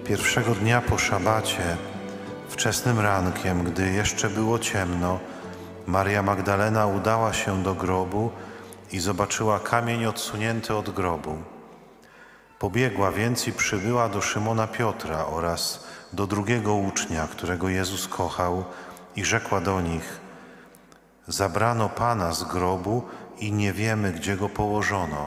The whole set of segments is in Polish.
Pierwszego dnia po szabacie, wczesnym rankiem, gdy jeszcze było ciemno, Maria Magdalena udała się do grobu i zobaczyła kamień odsunięty od grobu. Pobiegła więc i przybyła do Szymona Piotra oraz do drugiego ucznia, którego Jezus kochał, i rzekła do nich: zabrano Pana z grobu i nie wiemy, gdzie go położono.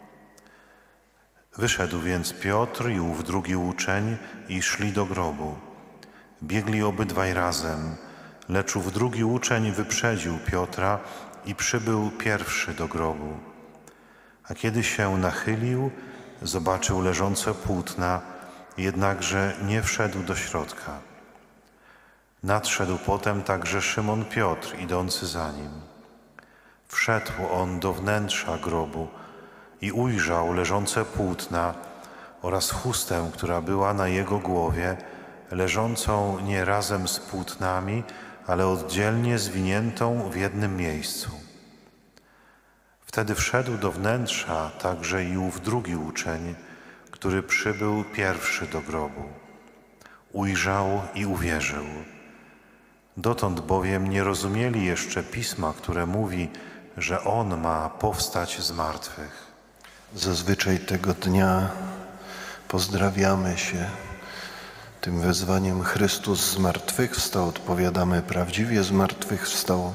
Wyszedł więc Piotr i ów drugi uczeń i szli do grobu. Biegli obydwaj razem, lecz ów drugi uczeń wyprzedził Piotra i przybył pierwszy do grobu. A kiedy się nachylił, zobaczył leżące płótna, jednakże nie wszedł do środka. Nadszedł potem także Szymon Piotr, idący za nim. Wszedł on do wnętrza grobu i ujrzał leżące płótna oraz chustę, która była na jego głowie, leżącą nie razem z płótnami, ale oddzielnie zwiniętą w jednym miejscu. Wtedy wszedł do wnętrza także i ów drugi uczeń, który przybył pierwszy do grobu. Ujrzał i uwierzył. Dotąd bowiem nie rozumieli jeszcze Pisma, które mówi, że On ma powstać z martwych. Zazwyczaj tego dnia pozdrawiamy się tym wezwaniem Chrystus zmartwychwstał, odpowiadamy prawdziwie zmartwychwstał.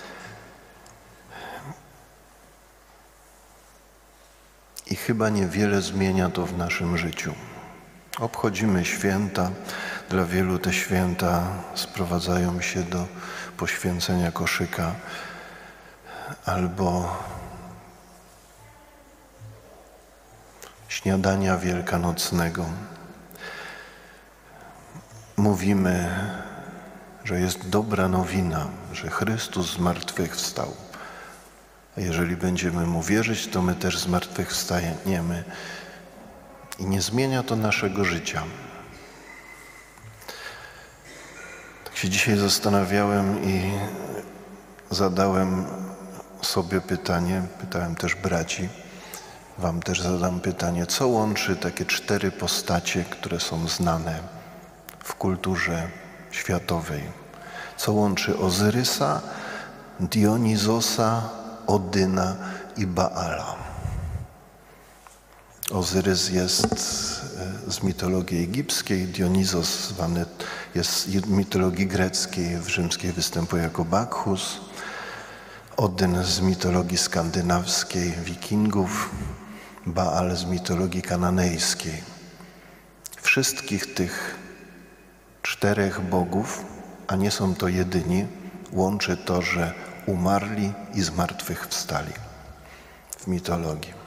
I chyba niewiele zmienia to w naszym życiu. Obchodzimy święta, dla wielu te święta sprowadzają się do poświęcenia koszyka albo śniadania wielkanocnego. Mówimy, że jest dobra nowina, że Chrystus zmartwychwstał. A jeżeli będziemy Mu wierzyć, to my też zmartwychwstaniemy. I nie zmienia to naszego życia. Tak się dzisiaj zastanawiałem i zadałem sobie pytanie, pytałem też braci, wam też zadam pytanie, co łączy takie 4 postacie, które są znane w kulturze światowej? Co łączy Ozyrysa, Dionizosa, Odyna i Baala? Ozyrys jest z mitologii egipskiej, Dionizos zwany jest z mitologii greckiej, w rzymskiej występuje jako Bakchus, Odyn z mitologii skandynawskiej, Wikingów, Baal z mitologii kananejskiej. Wszystkich tych 4 bogów, a nie są to jedyni, łączy to, że umarli i zmartwychwstali w mitologii.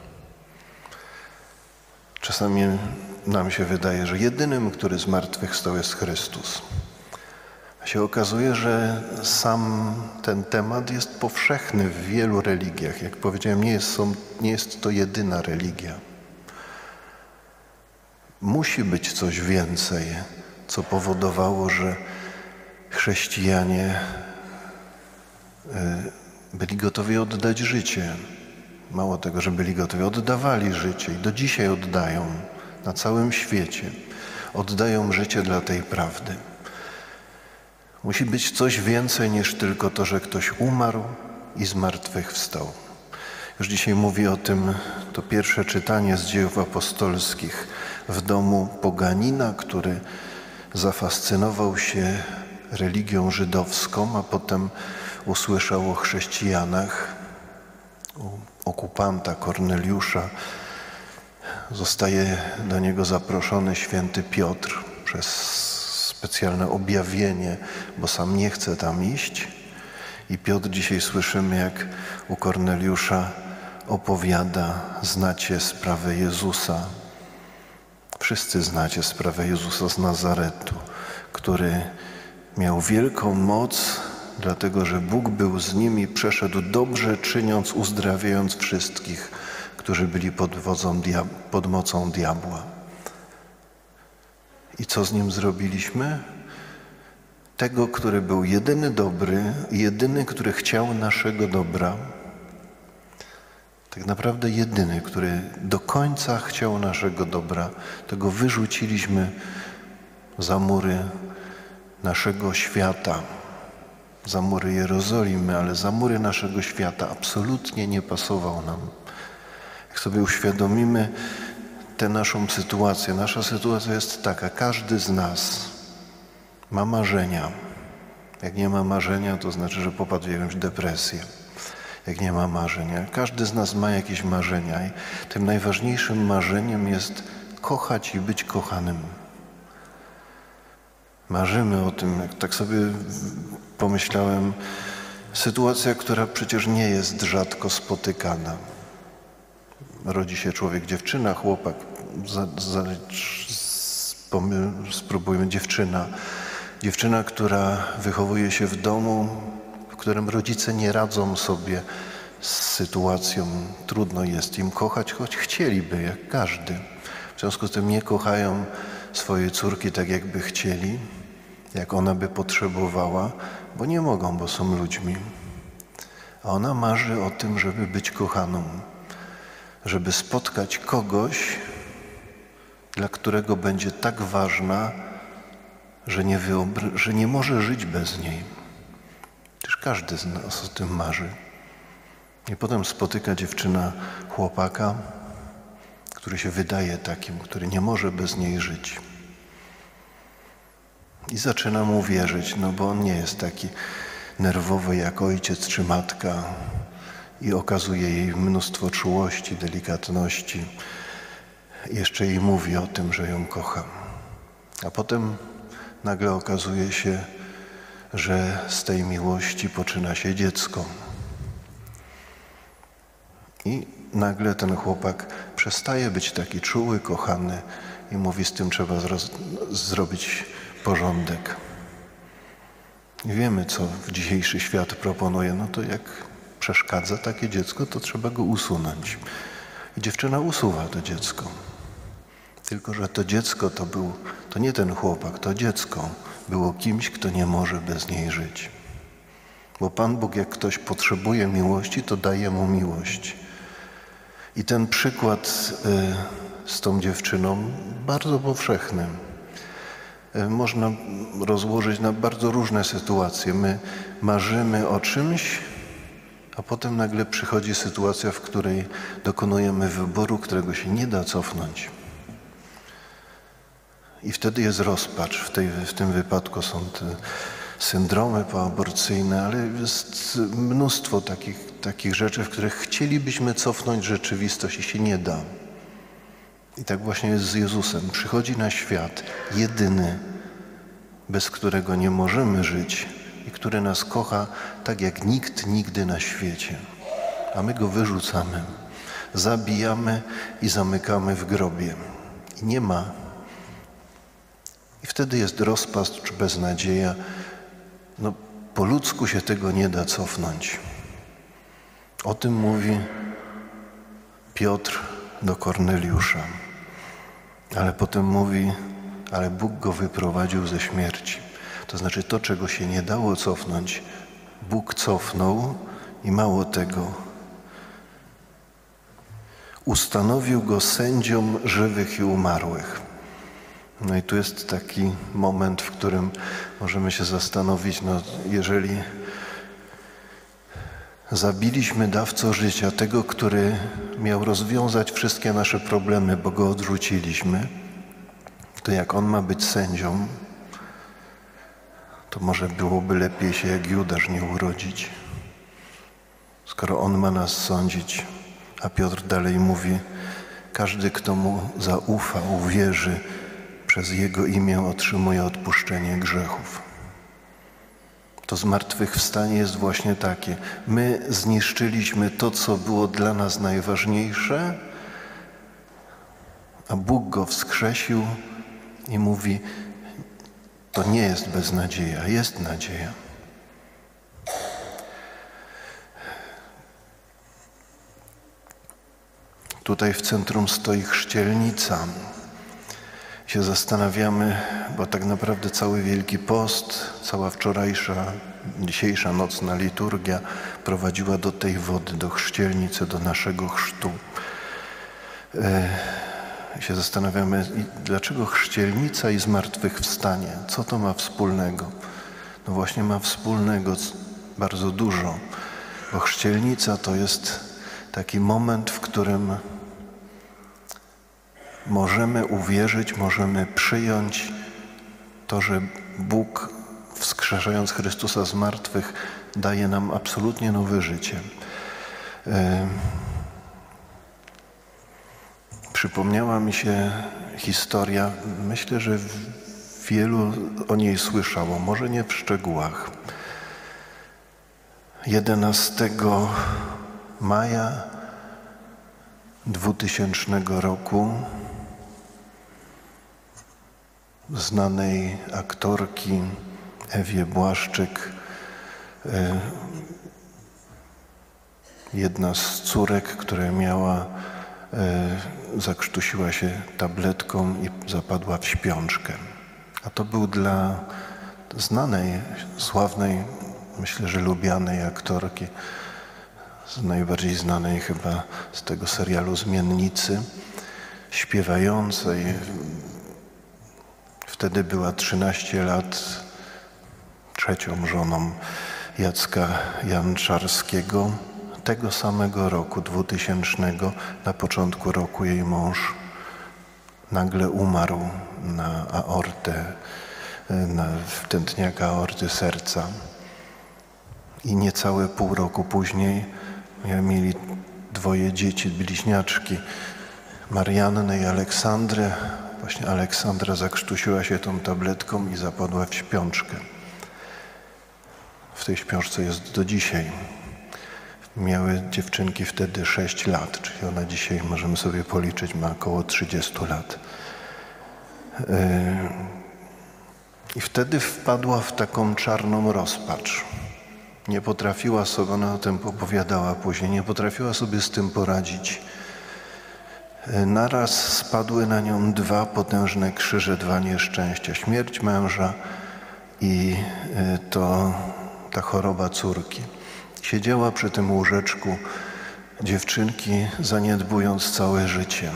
Czasami nam się wydaje, że jedynym, który zmartwychwstał, jest Chrystus. A się okazuje, że sam ten temat jest powszechny w wielu religiach. Jak powiedziałem, nie jest to jedyna religia. Musi być coś więcej, co powodowało, że chrześcijanie byli gotowi oddać życie. Mało tego, że byli gotowi, oddawali życie i do dzisiaj oddają na całym świecie. Oddają życie dla tej prawdy. Musi być coś więcej niż tylko to, że ktoś umarł i zmartwychwstał. Już dzisiaj mówi o tym to pierwsze czytanie z Dziejów Apostolskich w domu poganina, który zafascynował się religią żydowską, a potem usłyszał o chrześcijanach, u okupanta Korneliusza. Zostaje do niego zaproszony święty Piotr przez specjalne objawienie, bo sam nie chce tam iść. I Piotr dzisiaj słyszymy, jak u Korneliusza opowiada: znacie sprawę Jezusa. Wszyscy znacie sprawę Jezusa z Nazaretu, który miał wielką moc, dlatego że Bóg był z nim i przeszedł dobrze, czyniąc, uzdrawiając wszystkich, którzy byli pod mocą diabła. I co z nim zrobiliśmy? Tego, który był jedyny dobry, jedyny, który chciał naszego dobra, tak naprawdę jedyny, który do końca chciał naszego dobra, tego wyrzuciliśmy za mury naszego świata, za mury Jerozolimy, ale za mury naszego świata absolutnie nie pasował nam. Jak sobie uświadomimy tę naszą sytuację, nasza sytuacja jest taka, każdy z nas ma marzenia. Jak nie ma marzenia, to znaczy, że popadł w jakąś depresję. Jak nie ma marzenia. Każdy z nas ma jakieś marzenia i tym najważniejszym marzeniem jest kochać i być kochanym. Marzymy o tym, jak tak sobie pomyślałem, sytuacja, która przecież nie jest rzadko spotykana. Rodzi się człowiek, dziewczyna, chłopak, spróbujmy dziewczyna. Dziewczyna, która wychowuje się w domu, w którym rodzice nie radzą sobie z sytuacją. Trudno jest im kochać, choć chcieliby, jak każdy. W związku z tym nie kochają swojej córki tak, jakby chcieli, jak ona by potrzebowała, bo nie mogą, bo są ludźmi. A ona marzy o tym, żeby być kochaną, żeby spotkać kogoś, dla którego będzie tak ważna, że nie może żyć bez niej. Przecież każdy z nas o tym marzy. I potem spotyka dziewczyna chłopaka, który się wydaje takim, który nie może bez niej żyć. I zaczyna mu wierzyć, no bo on nie jest taki nerwowy jak ojciec czy matka i okazuje jej mnóstwo czułości, delikatności. Jeszcze jej mówi o tym, że ją kocha. A potem nagle okazuje się, że z tej miłości poczyna się dziecko. I nagle ten chłopak przestaje być taki czuły, kochany i mówi, z tym trzeba zrobić porządek. I wiemy, co dzisiejszy świat proponuje. No to jak przeszkadza takie dziecko, to trzeba go usunąć. I dziewczyna usuwa to dziecko. Tylko że to dziecko to nie ten chłopak, to dziecko było kimś, kto nie może bez niej żyć. Bo Pan Bóg, jak ktoś potrzebuje miłości, to daje mu miłość. I ten przykład z tą dziewczyną bardzo powszechny. Można rozłożyć na bardzo różne sytuacje. My marzymy o czymś, a potem nagle przychodzi sytuacja, w której dokonujemy wyboru, którego się nie da cofnąć. I wtedy jest rozpacz. W tym wypadku są te syndromy poaborcyjne, ale jest mnóstwo takich rzeczy, w których chcielibyśmy cofnąć rzeczywistość i się nie da. I tak właśnie jest z Jezusem. Przychodzi na świat jedyny, bez którego nie możemy żyć i który nas kocha tak jak nikt nigdy na świecie. A my go wyrzucamy, zabijamy i zamykamy w grobie. I nie ma. I wtedy jest rozpacz, beznadzieja. No, po ludzku się tego nie da cofnąć. O tym mówi Piotr do Korneliusza. Ale potem mówi, ale Bóg go wyprowadził ze śmierci. To znaczy to, czego się nie dało cofnąć, Bóg cofnął i mało tego, ustanowił go sędzią żywych i umarłych. No i tu jest taki moment, w którym możemy się zastanowić, no jeżeli zabiliśmy dawcę życia, tego, który miał rozwiązać wszystkie nasze problemy, bo go odrzuciliśmy, to jak on ma być sędzią, to może byłoby lepiej się jak Judasz nie urodzić, skoro on ma nas sądzić. A Piotr dalej mówi, każdy, kto mu zaufa, uwierzy, przez jego imię otrzymuje odpuszczenie grzechów. To zmartwychwstanie jest właśnie takie. My zniszczyliśmy to, co było dla nas najważniejsze, a Bóg go wskrzesił i mówi, to nie jest beznadzieja, jest nadzieja. Tutaj w centrum stoi chrzcielnica. Się zastanawiamy, bo tak naprawdę cały Wielki Post, cała dzisiejsza nocna liturgia prowadziła do tej wody, do chrzcielnicy, do naszego chrztu. się zastanawiamy, dlaczego chrzcielnica i zmartwychwstanie? Co to ma wspólnego? No właśnie ma wspólnego bardzo dużo, bo chrzcielnica to jest taki moment, w którym możemy uwierzyć, możemy przyjąć to, że Bóg, wskrzeszając Chrystusa z martwych, daje nam absolutnie nowe życie. Przypomniała mi się historia, myślę, że wielu o niej słyszało, może nie w szczegółach. 11 maja 2000 roku znanej aktorki Ewie Błaszczyk, jedna z córek, która zakrztusiła się tabletką i zapadła w śpiączkę. A to był dla znanej, sławnej, myślę, że lubianej aktorki, z najbardziej znanej chyba z tego serialu Zmiennicy, śpiewającej. Wtedy była 13 lat, trzecią żoną Jacka Janczarskiego. Tego samego roku, 2000, na początku roku jej mąż nagle umarł na aortę, na tętniaka aorty serca. I niecałe pół roku później mieli 2 dzieci, bliźniaczki, Mariannę i Aleksandrę. Właśnie Aleksandra zakrztusiła się tą tabletką i zapadła w śpiączkę. W tej śpiączce jest do dzisiaj. Miały dziewczynki wtedy 6 lat, czyli ona dzisiaj, możemy sobie policzyć, ma około 30 lat. I wtedy wpadła w taką czarną rozpacz. Nie potrafiła sobie, ona o tym opowiadała później, nie potrafiła sobie z tym poradzić. Naraz spadły na nią 2 potężne krzyże, 2 nieszczęścia. Śmierć męża i ta choroba córki. Siedziała przy tym łóżeczku dziewczynki, zaniedbując całe życie.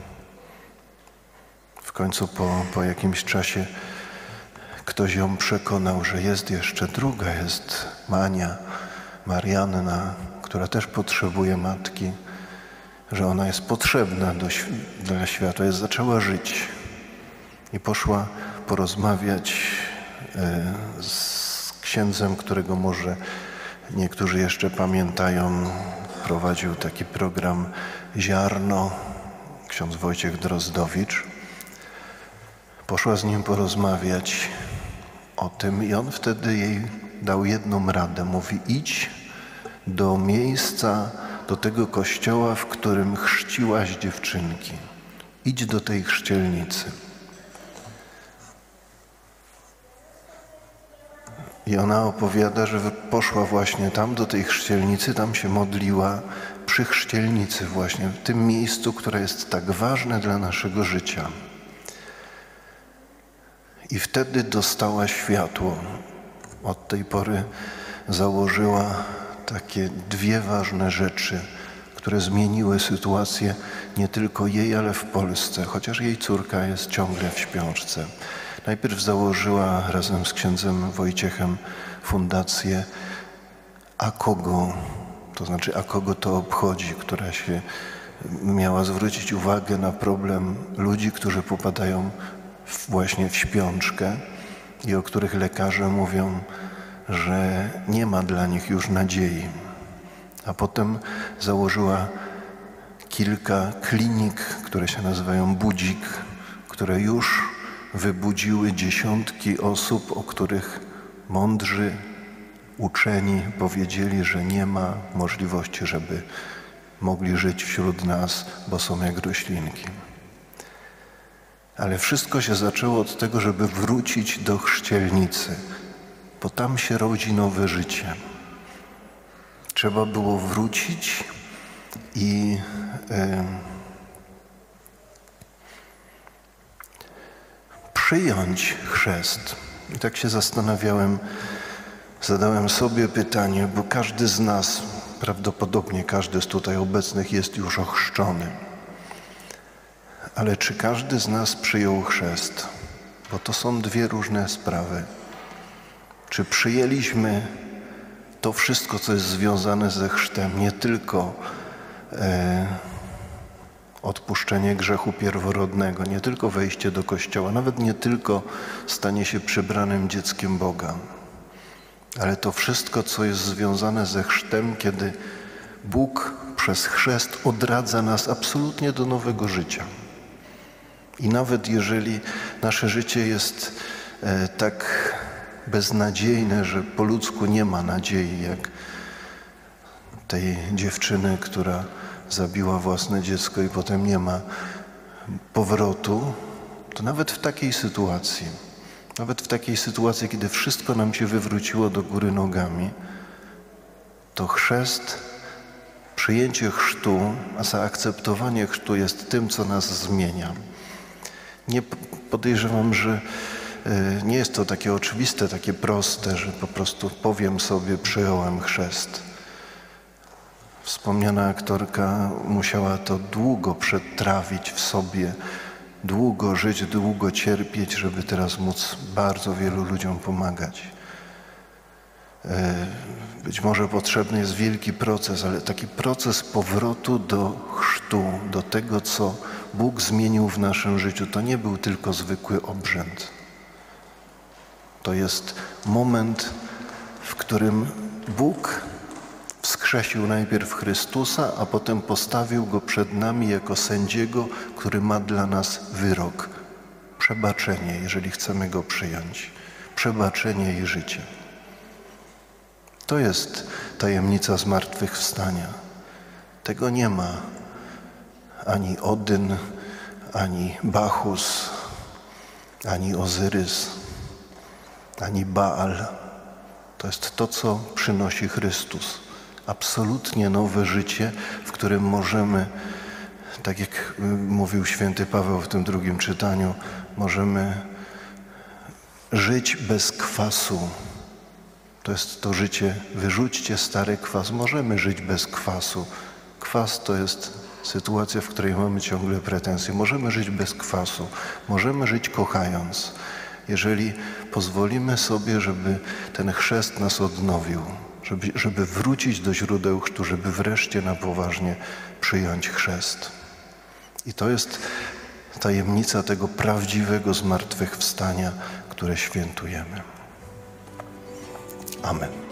W końcu po jakimś czasie ktoś ją przekonał, że jest jeszcze druga, jest Mania, Marianna, która też potrzebuje matki, że ona jest potrzebna dla świata. Zaczęła żyć i poszła porozmawiać z księdzem, którego może niektórzy jeszcze pamiętają. Prowadził taki program Ziarno, ksiądz Wojciech Drozdowicz. Poszła z nim porozmawiać o tym i on wtedy jej dał jedną radę. Mówi: idź do miejsca, do tego kościoła, w którym chrzciłaś dziewczynki. Idź do tej chrzcielnicy. I ona opowiada, że poszła właśnie tam, do tej chrzcielnicy, tam się modliła przy chrzcielnicy właśnie, w tym miejscu, które jest tak ważne dla naszego życia. I wtedy dostała światło. Od tej pory założyła takie 2 ważne rzeczy, które zmieniły sytuację nie tylko jej, ale w Polsce, chociaż jej córka jest ciągle w śpiączce. Najpierw założyła razem z księdzem Wojciechem fundację A kogo, to znaczy A kogo to obchodzi, która się miała zwrócić uwagę na problem ludzi, którzy popadają właśnie w śpiączkę i o których lekarze mówią, że nie ma dla nich już nadziei. A potem założyła kilka klinik, które się nazywają Budzik, które już wybudziły dziesiątki osób, o których mądrzy uczeni powiedzieli, że nie ma możliwości, żeby mogli żyć wśród nas, bo są jak roślinki. Ale wszystko się zaczęło od tego, żeby wrócić do chrzcielnicy, bo tam się rodzi nowe życie. Trzeba było wrócić i przyjąć chrzest. I tak się zastanawiałem, zadałem sobie pytanie, bo każdy z nas, prawdopodobnie każdy z tutaj obecnych jest już ochrzczony. Ale czy każdy z nas przyjął chrzest? Bo to są dwie różne sprawy. Czy przyjęliśmy to wszystko, co jest związane ze chrztem, nie tylko odpuszczenie grzechu pierworodnego, nie tylko wejście do Kościoła, nawet nie tylko stanie się przybranym dzieckiem Boga, ale to wszystko, co jest związane ze chrztem, kiedy Bóg przez chrzest odradza nas absolutnie do nowego życia. I nawet jeżeli nasze życie jest tak beznadziejne, że po ludzku nie ma nadziei, jak tej dziewczyny, która zabiła własne dziecko i potem nie ma powrotu, to nawet w takiej sytuacji, kiedy wszystko nam się wywróciło do góry nogami, to chrzest, przyjęcie chrztu, a zaakceptowanie chrztu jest tym, co nas zmienia. Nie podejrzewam, że nie jest to takie oczywiste, takie proste, że po prostu powiem sobie, przyjąłem chrzest. Wspomniana aktorka musiała to długo przetrawić w sobie, długo żyć, długo cierpieć, żeby teraz móc bardzo wielu ludziom pomagać. Być może potrzebny jest wielki proces, ale taki proces powrotu do chrztu, do tego, co Bóg zmienił w naszym życiu, to nie był tylko zwykły obrzęd. To jest moment, w którym Bóg wskrzesił najpierw Chrystusa, a potem postawił Go przed nami jako sędziego, który ma dla nas wyrok. Przebaczenie, jeżeli chcemy Go przyjąć. Przebaczenie i życie. To jest tajemnica zmartwychwstania. Tego nie ma ani Odyn, ani Bacchus, ani Ozyrys, ani Baal. To jest to, co przynosi Chrystus. Absolutnie nowe życie, w którym możemy, tak jak mówił święty Paweł w tym drugim czytaniu, możemy żyć bez kwasu. To jest to życie, wyrzućcie stary kwas. Możemy żyć bez kwasu. Kwas to jest sytuacja, w której mamy ciągle pretensje. Możemy żyć bez kwasu. Możemy żyć kochając. Jeżeli pozwolimy sobie, żeby ten chrzest nas odnowił, żeby wrócić do źródeł chrztu, żeby wreszcie na poważnie przyjąć chrzest. I to jest tajemnica tego prawdziwego zmartwychwstania, które świętujemy. Amen.